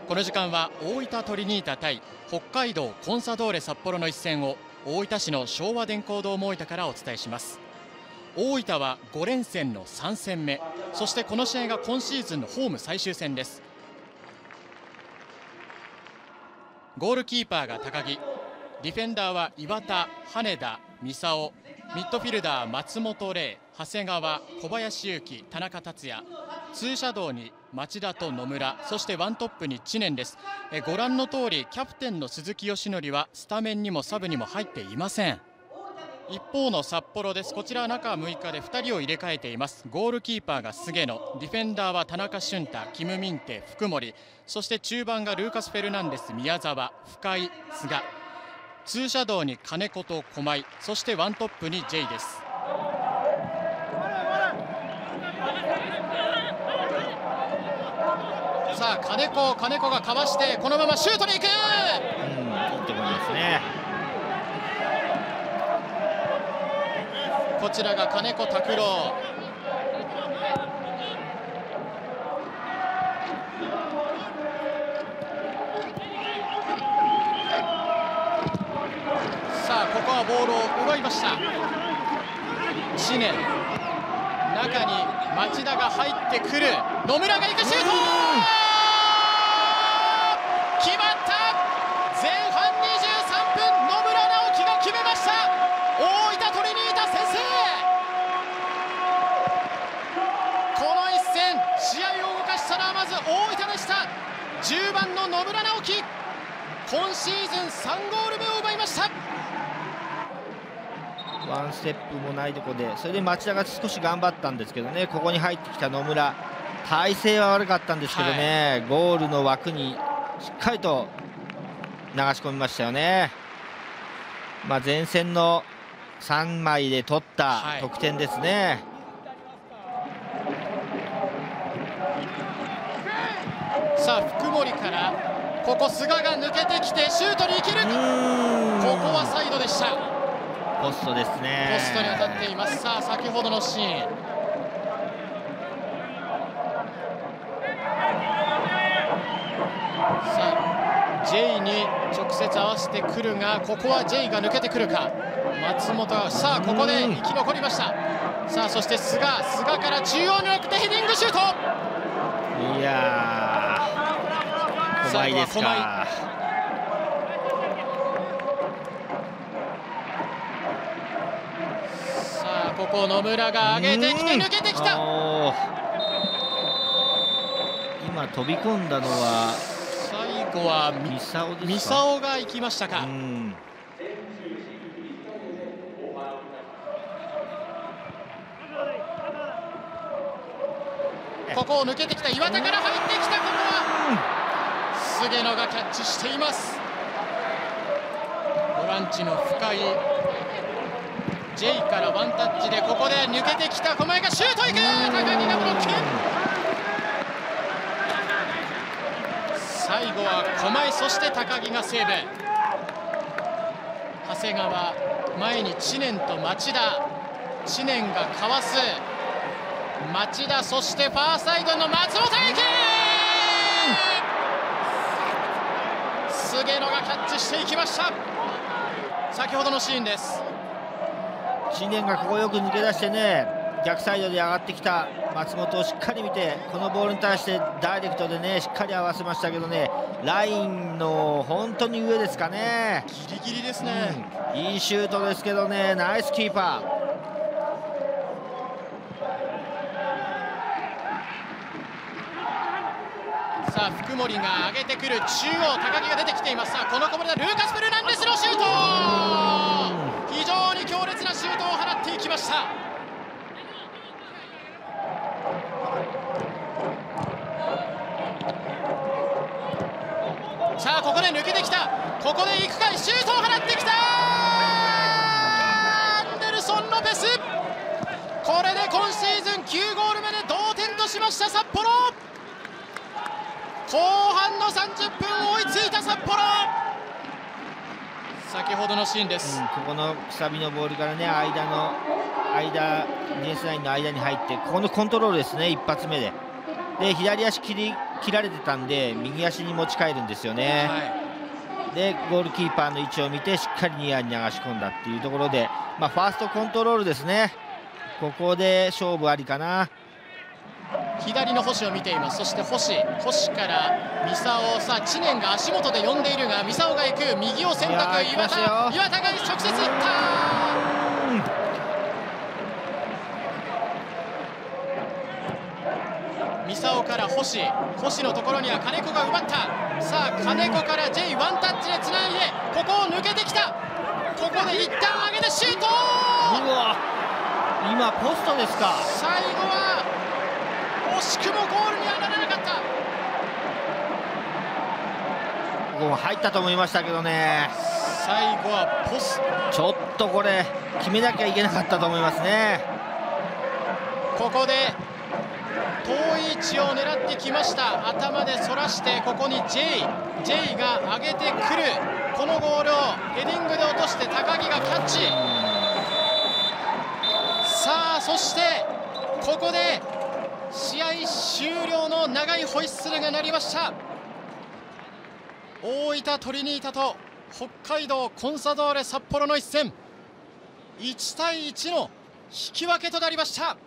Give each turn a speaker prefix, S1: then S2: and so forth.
S1: この時間は大分トリニータ対北海道コンサドーレ札幌の一戦を大分市の昭和電工ドーム大分からお伝えします。大分は5連戦の3戦目、そしてこの試合が今シーズンのホーム最終戦です。ゴールキーパーが高木、ディフェンダーは岩田、羽田、三竿、ミッドフィルダー松本玲、長谷川、小林勇輝、田中達也、ツーシャドウに町田と野村、そしてワントップに知念です。ご覧の通りキャプテンの鈴木義則はスタメンにもサブにも入っていません。一方の札幌です。こちらは中6日で2人を入れ替えています。ゴールキーパーが菅野、ディフェンダーは田中俊太、キム・ミンテ、福森、そして中盤がルーカス・フェルナンデス、宮澤、深井、菅、ツーシャドウに金子と駒井、そしてワントップに J です。さあ金子がかわしてこのままシュートに行く。い
S2: いと思いますね。
S1: こちらが金子拓郎。さあここはボールを奪いました。知念、中に町田が入ってくる。野村が行くシュート、決まった。前半23分、野村直樹が決めました。大分トリニータ先制。この一戦、試合を動かしたのはまず大分でした。10番の野村直樹、今シーズン3ゴール目を奪いました。
S2: ワンステップもないところで、それで町田が少し頑張ったんですけどね、ここに入ってきた野村、体勢は悪かったんですけどね、ゴールの枠にしっかりと流し込みましたよね。前線の3枚で取った得点ですね。
S1: さあ福森からここ菅が抜けてきてシュートに行ける。ここはサイドでした。
S2: ポストですね。
S1: ポストに当たっています。さあ先ほどのシーン、さあ J に直接合わせてくるが、ここは J が抜けてくるか。松本がさあここで生き残りました。さあそして菅から中央に送ってヘディングシュート。
S2: いやー、怖いですか。
S1: さあここ野村が上げてきて抜けてきた。
S2: 今飛び込んだのは
S1: 最後は三竿が行きましたか。ここを抜けてきた岩田から入ってきた。ここは菅野がキャッチしています。ボランチの深井、 J からワンタッチでここで抜けてきた駒井がシュートいく。高木がブロック。最後は駒井、そして高木がセーブ。長谷川、前に知念と町田、知念がかわす。町田、そしてファーサイドの松本裕樹、菅野がキャッチしていきました。先ほどのシーンです。
S2: 知念がここよく抜け出してね、逆サイドで上がってきた松本をしっかり見て、このボールに対してダイレクトでねしっかり合わせましたけどね、ラインの本当に上ですかね。
S1: ギリギリですね。
S2: いいシュートですけどね、ナイスキーパー。
S1: さあ福森が上げてくる。中央高木が出てきています。さあこのこぼれたルーカス・フェルナンデスのシュート、非常に強烈なシュートを放っていきました。さあここで抜けてきた。ここで行くか。シュートを放ってきた。アンデルソン・ロペス、これで今シーズン9ゴール目で同点としました札幌。後半の30分追いついた札幌。先ほどのシーンです。
S2: ここのくさびのボールからね、ディフェンスラインの間に入って、ここのコントロールですね、一発目で。で左足切り切られてたんで右足に持ち替えるんですよね。でゴールキーパーの位置を見てしっかりニアに流し込んだっていうところで、ファーストコントロールですね。ここで勝負ありかな。
S1: 左の星を見ています。そして星から三竿、さあ知念が足元で呼んでいるが三竿が行く、右を選択。岩田が直接行った。三竿から星のところには金子が奪った。さあ金子から J ワンタッチでつないで、ここを抜けてきた。ここで一旦上げてシュート。
S2: うわ、今ポストですか。
S1: 最後は惜しくもゴールにはならなかった。
S2: ここも入ったと思いましたけどね。
S1: 最後はポスト。
S2: ちょっとこれ決めなきゃいけなかったと思いますね。
S1: ここで遠い位置を狙ってきました。頭で反らして、ここに J が上げてくる。このゴールをヘディングで落として高木がキャッチ。さあそしてここで試合終了の長いホイッスルが鳴りました。大分トリニータと北海道コンサドーレ札幌の一戦、1対1の引き分けとなりました。